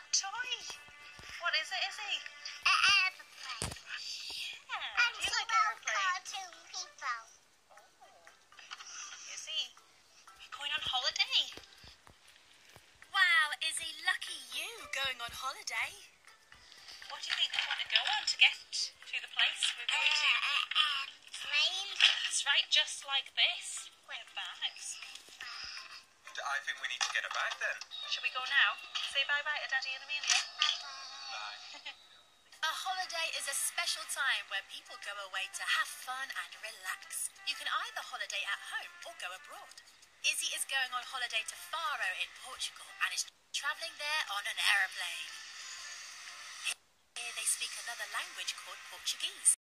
toy. What is it, Izzy? An aeroplane. Yeah. And Do you like well aeroplanes? cartoon people. Oh. Izzy, we're going on holiday. Wow, Izzy, lucky you going on holiday. What do you think we want to go on to get to the place we're going to? Plane. That's right, just like this. With bags. I think we need to get her back then. Should we go now? Say bye-bye to Daddy and Amelia. Bye. A holiday is a special time where people go away to have fun and relax. You can either holiday at home or go abroad. Izzy is going on holiday to Faro in Portugal and is travelling there on an aeroplane. Here they speak another language called Portuguese.